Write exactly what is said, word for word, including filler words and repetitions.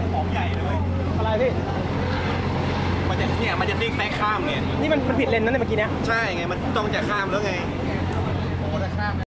ของใหญ่เลยอะไรพี่มันจะเนี่ยมันจะซิกแซกข้ามเนี่ยนี่มันมันผิดเลนนั่นเลยเมื่อกี้เนี้ยใช่ไงมันต้องจะข้ามแล้วไงโอ้ถ้าข้าม